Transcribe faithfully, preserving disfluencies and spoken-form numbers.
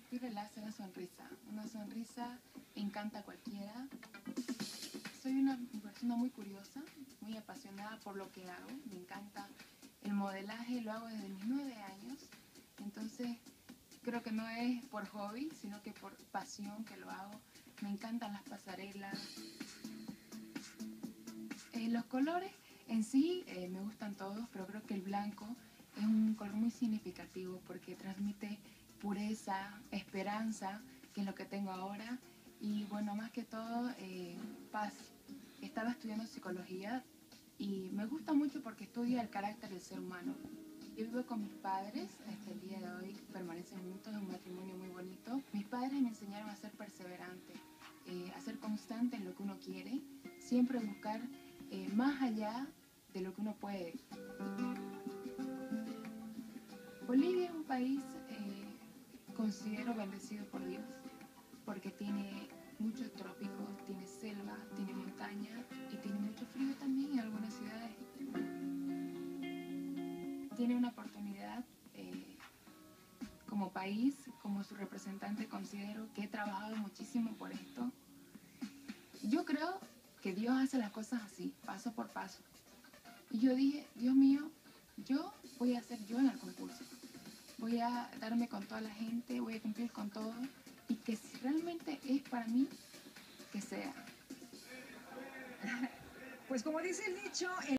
Tire hace una sonrisa. Una sonrisa encanta a cualquiera. Soy una persona muy curiosa, muy apasionada por lo que hago. Me encanta el modelaje, lo hago desde mis nueve años. Entonces, creo que no es por hobby, sino que por pasión que lo hago. Me encantan las pasarelas. Eh, los colores en sí eh, me gustan todos, pero creo que el blanco es un color muy significativo porque transmite pureza, esperanza, que es lo que tengo ahora, y bueno, más que todo, eh, paz. Estaba estudiando psicología y me gusta mucho porque estudia el carácter del ser humano. Yo vivo con mis padres, hasta el día de hoy permanecen juntos, es un matrimonio muy bonito. Mis padres me enseñaron a ser perseverante, eh, a ser constante en lo que uno quiere, siempre buscar eh, más allá de lo que uno puede. Bolivia es un país, eh, considero bendecido por Dios, porque tiene muchos trópicos, tiene selva, tiene montaña y tiene mucho frío también en algunas ciudades. Tiene una oportunidad eh, como país, como su representante considero que he trabajado muchísimo por esto. Yo creo que Dios hace las cosas así, paso por paso. Y yo dije, Dios mío, yo voy a ser yo en el concurso. Voy a darme con toda la gente, voy a cumplir con todo. Y que si realmente es para mí, que sea. Pues como dice el dicho...